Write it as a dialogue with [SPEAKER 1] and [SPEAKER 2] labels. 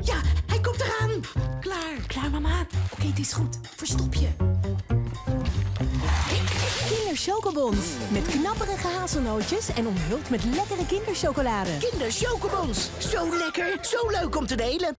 [SPEAKER 1] Ja, hij komt eraan. Klaar.
[SPEAKER 2] Klaar, mama? Oké, het is goed. Verstop je. Kinderchocobons. Met knapperige hazelnootjes en omhuld met lekkere kinderchocolade.
[SPEAKER 1] Kinderchocobons. Zo lekker, zo leuk om te delen.